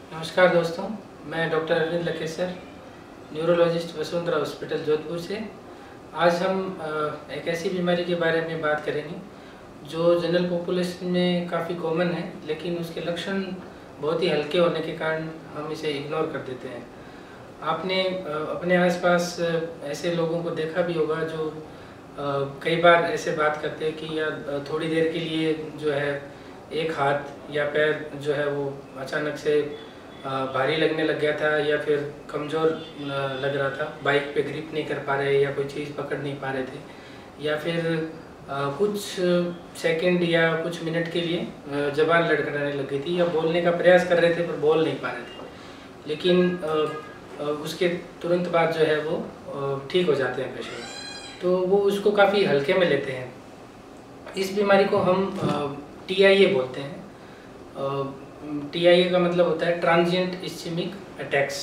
नमस्कार दोस्तों, मैं doctor Arvind Lakhesar, neurologist Vasundhara hospital Jodhpur से। आज हम एक ऐसी बीमारी के बारे में बात करेंगे जो जनरल पॉपुलेशन में काफ़ी कॉमन है, लेकिन उसके लक्षण बहुत ही हल्के होने के कारण हम इसे इग्नोर कर देते हैं। आपने अपने आसपास ऐसे लोगों को देखा भी होगा जो कई बार ऐसे बात करते हैं कि यार थोड़ी देर के लिए जो है एक हाथ या पैर जो है वो अचानक से भारी लगने लग गया था या फिर कमज़ोर लग रहा था, बाइक पे ग्रिप नहीं कर पा रहे या कोई चीज़ पकड़ नहीं पा रहे थे, या फिर कुछ सेकंड या कुछ मिनट के लिए ज़बान लड़खड़ाने लग गई थी या बोलने का प्रयास कर रहे थे पर बोल नहीं पा रहे थे, लेकिन उसके तुरंत बाद जो है वो ठीक हो जाते हैं पेशेंट। तो वो उसको काफ़ी हल्के में लेते हैं। इस बीमारी को हम TIA बोलते हैं। TIA का मतलब होता है ट्रांजिएंट इस्चेमिक अटैक्स।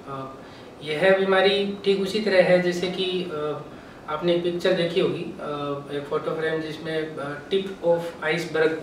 यह बीमारी ठीक उसी तरह है जैसे कि आपने एक पिक्चर देखी होगी, एक फ़ोटो फ्रेम जिसमें टिप ऑफ आइसबर्ग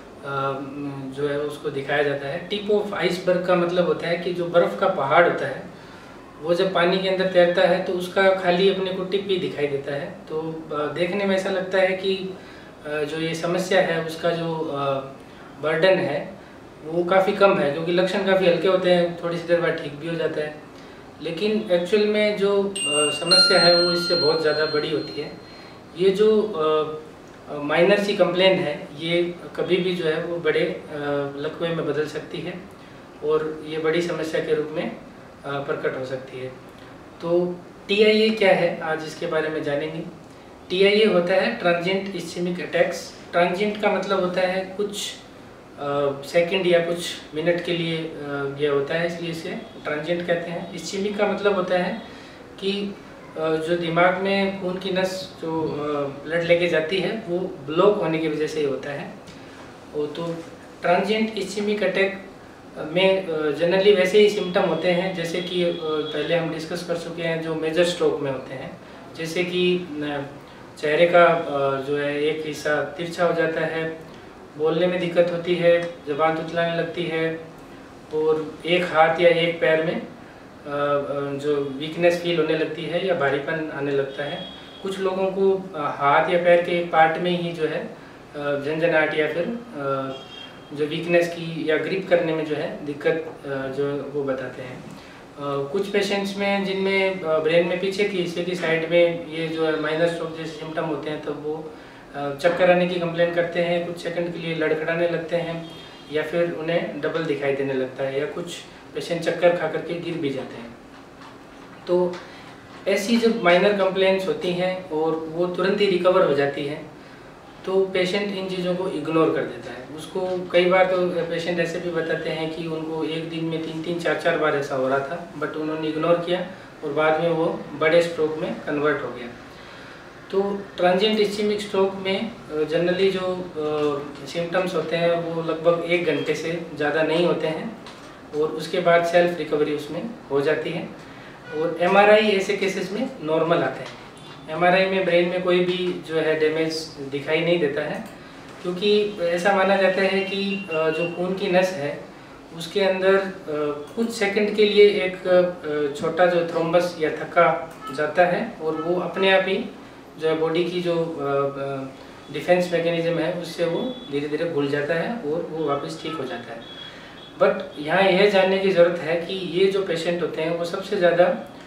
जो है उसको दिखाया जाता है। टिप ऑफ आइसबर्ग का मतलब होता है कि जो बर्फ़ का पहाड़ होता है वो जब पानी के अंदर तैरता है तो उसका खाली अपने को टिप ही दिखाई देता है। तो देखने में ऐसा लगता है कि जो ये समस्या है उसका जो बर्डन है वो काफ़ी कम है, क्योंकि लक्षण काफ़ी हल्के होते हैं, थोड़ी सी देर बाद ठीक भी हो जाता है। लेकिन एक्चुअल में जो समस्या है वो इससे बहुत ज़्यादा बड़ी होती है। ये जो माइनर सी कंप्लेन है ये कभी भी जो है वो बड़े लकवे में बदल सकती है और ये बड़ी समस्या के रूप में प्रकट हो सकती है। तो TIA क्या है, आज इसके बारे में जानेंगे। TIA होता है ट्रांजिएंट इस्चेमिक अटैक्स। ट्रांजिएंट का मतलब होता है कुछ सेकंड या कुछ मिनट के लिए यह होता है, इसलिए इसे ट्रांजिएंट कहते हैं। इस्चेमिक का मतलब होता है कि जो दिमाग में खून की नस जो ब्लड लेके जाती है वो ब्लॉक होने की वजह से ही होता है। तो ट्रांजिएंट इस्चेमिक अटैक में जनरली वैसे ही सिम्टम होते हैं जैसे कि पहले हम डिस्कस कर चुके हैं जो मेजर स्ट्रोक में होते हैं, जैसे कि चेहरे का जो है एक हिस्सा तिरछा हो जाता है, बोलने में दिक्कत होती है, ज़बान तुतलाने लगती है और एक हाथ या एक पैर में जो वीकनेस फील होने लगती है या भारीपन आने लगता है। कुछ लोगों को हाथ या पैर के एक पार्ट में ही जो है झंझनाहट या फिर जो वीकनेस की या ग्रिप करने में जो है दिक्कत जो वो बताते हैं। कुछ पेशेंट्स में जिनमें ब्रेन में पीछे की हिस्से की साइड में ये जो है माइनर स्ट्रोक जैसे सिम्टम होते हैं, तब वो चक्कर आने की कंप्लेन करते हैं, कुछ सेकंड के लिए लड़खड़ाने लगते हैं या फिर उन्हें डबल दिखाई देने लगता है या कुछ पेशेंट चक्कर खा करके गिर भी जाते हैं। तो ऐसी जब माइनर कंप्लेंट्स होती हैं और वो तुरंत ही रिकवर हो जाती हैं तो पेशेंट इन चीज़ों को इग्नोर कर देता है। उसको कई बार तो पेशेंट ऐसे भी बताते हैं कि उनको एक दिन में 3-3, 4-4 बार ऐसा हो रहा था, बट उन्होंने इग्नोर किया और बाद में वो बड़े स्ट्रोक में कन्वर्ट हो गया। तो ट्रांजिएंट इस्चेमिक स्ट्रोक में जनरली जो सिम्टम्स होते हैं वो लगभग 1 घंटे से ज़्यादा नहीं होते हैं और उसके बाद सेल्फ रिकवरी उसमें हो जाती है। और MRI ऐसे केसेस में नॉर्मल आते हैं। MRI में ब्रेन में कोई भी जो है डैमेज दिखाई नहीं देता है, क्योंकि ऐसा माना जाता है कि जो खून की नस है उसके अंदर कुछ सेकंड के लिए एक छोटा जो थ्रोम्बस या थक्का जाता है और वो अपने आप ही जो है बॉडी की जो डिफेंस मैकेनिज्म है उससे वो धीरे धीरे घुल जाता है और वो वापस ठीक हो जाता है। बट यहाँ यह जानने की ज़रूरत है कि ये जो पेशेंट होते हैं वो सबसे ज़्यादा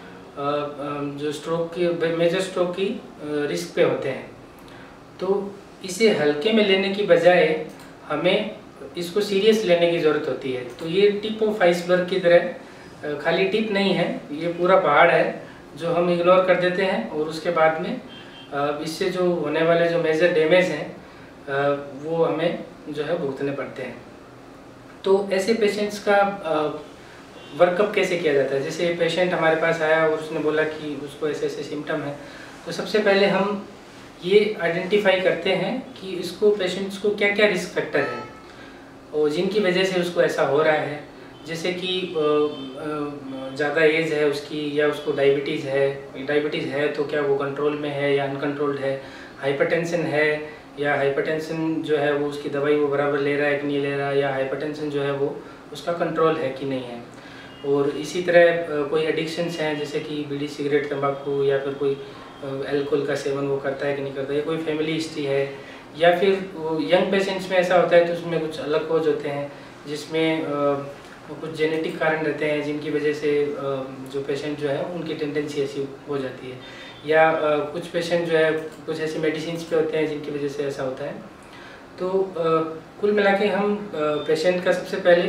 जो स्ट्रोक की मेजर स्ट्रोक की रिस्क पे होते हैं। तो इसे हल्के में लेने की बजाय हमें इसको सीरियस लेने की ज़रूरत होती है। तो ये टिप ऑफ आइसबर्ग की तरह खाली टिप नहीं है, ये पूरा पहाड़ है जो हम इग्नोर कर देते हैं और उसके बाद में इससे जो होने वाले जो मेजर डैमेज हैं वो हमें जो है भुगतने पड़ते हैं। तो ऐसे पेशेंट्स का वर्कअप कैसे किया जाता है? जैसे पेशेंट हमारे पास आया और उसने बोला कि उसको ऐसे ऐसे सिम्टम है, तो सबसे पहले हम ये आइडेंटिफाई करते हैं कि इसको पेशेंट्स को क्या क्या रिस्क फैक्टर है और जिनकी वजह से उसको ऐसा हो रहा है। जैसे कि ज़्यादा एज है उसकी या उसको डायबिटीज़ है तो क्या वो कंट्रोल में है या अनकंट्रोल्ड है, हाइपरटेंशन है या हाइपरटेंशन जो है वो उसकी दवाई वो बराबर ले रहा है कि नहीं ले रहा, या हाइपरटेंशन जो है वो उसका कंट्रोल है कि नहीं है। और इसी तरह कोई एडिक्शंस हैं जैसे कि बीड़ी सिगरेट तंबाकू या फिर कोई अल्कोहल का सेवन वो करता है कि नहीं करता है, कोई फैमिली हिस्ट्री है, या फिर यंग पेशेंट्स में ऐसा होता है तो उसमें कुछ अलग कोज होते हैं जिसमें कुछ जेनेटिक कारण रहते हैं जिनकी वजह से जो पेशेंट जो है उनकी टेंडेंसी ऐसी हो जाती है, या कुछ पेशेंट जो है कुछ ऐसी मेडिसिन पे होते हैं जिनकी वजह से ऐसा होता है। तो कुल मिला के हम पेशेंट का सबसे पहले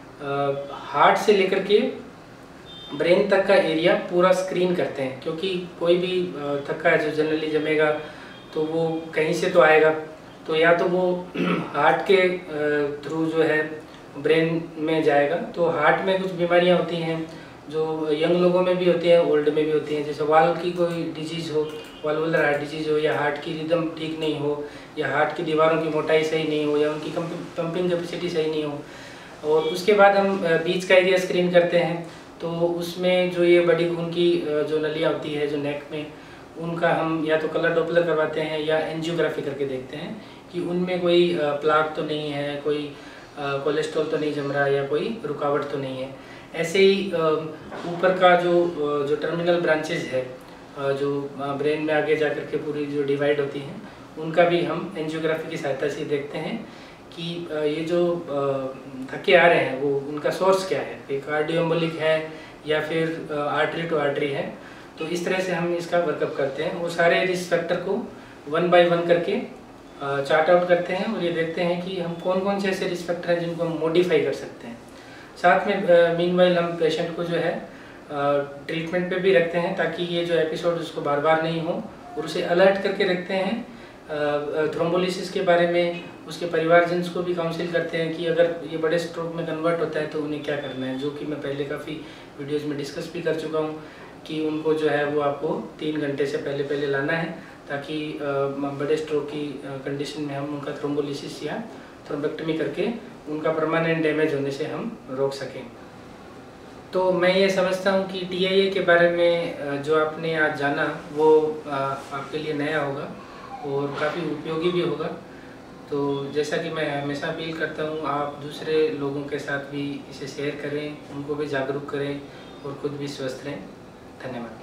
हार्ट से लेकर के ब्रेन तक का एरिया पूरा स्क्रीन करते हैं, क्योंकि कोई भी थक्का जो जनरली जमेगा तो वो कहीं से तो आएगा, तो या तो वो हार्ट के थ्रू जो है ब्रेन में जाएगा। तो हार्ट में कुछ बीमारियां होती हैं जो यंग लोगों में भी होती हैं, ओल्ड में भी होती हैं, जैसे वाल्व की कोई डिजीज़ हो, वाल्वुलर हार्ट डिजीज़ हो, या हार्ट की रिदम ठीक नहीं हो, या हार्ट की दीवारों की मोटाई सही नहीं हो, या उनकी पंपिंग कैपेसिटी सही नहीं हो। और उसके बाद हम बीच का एरिया स्क्रीन करते हैं, तो उसमें जो ये बड़ी खून की जो नलियाँ होती है जो नेक में, उनका हम या तो कलर डॉपलर करवाते हैं या एंजियोग्राफी करके देखते हैं कि उनमें कोई प्लाक तो नहीं है, कोई कोलेस्ट्रॉल तो नहीं जम रहा, या कोई रुकावट तो नहीं है। ऐसे ही ऊपर का जो टर्मिनल ब्रांचेज है जो ब्रेन में आगे जा कर के पूरी जो डिवाइड होती हैं, उनका भी हम एंजियोग्राफी की सहायता से देखते हैं कि ये जो धक्के आ रहे हैं वो उनका सोर्स क्या है, कि कार्डियोम्बोलिक है या फिर आर्टरी टू आर्टरी है। तो इस तरह से हम इसका वर्कअप करते हैं। वो सारे रिस्क फैक्टर को 1 बाय 1 करके चार्ट आउट करते हैं और ये देखते हैं कि हम कौन कौन से ऐसे रिस्क फैक्टर हैं जिनको हम मॉडिफाई कर सकते हैं। साथ में मीनवाइल हम पेशेंट को जो है ट्रीटमेंट पे भी रखते हैं ताकि ये जो एपिसोड उसको बार बार नहीं हो, और उसे अलर्ट करके रखते हैं थ्रोम्बोलिसिस के बारे में। उसके परिवारजन को भी काउंसिल करते हैं कि अगर ये बड़े स्ट्रोक में कन्वर्ट होता है तो उन्हें क्या करना है, जो कि मैं पहले काफ़ी वीडियोज़ में डिस्कस भी कर चुका हूँ कि उनको जो है वो आपको 3 घंटे से पहले लाना है, ताकि बड़े स्ट्रोक की कंडीशन में हम उनका थ्रोम्बोलिसिस या थ्रोम्बेक्टमी करके उनका परमानेंट डैमेज होने से हम रोक सकें। तो मैं ये समझता हूँ कि TIA के बारे में जो आपने आज जाना वो आपके लिए नया होगा और काफ़ी उपयोगी भी होगा। तो जैसा कि मैं हमेशा अपील करता हूँ, आप दूसरे लोगों के साथ भी इसे शेयर करें, उनको भी जागरूक करें और खुद भी स्वस्थ रहें। धन्यवाद।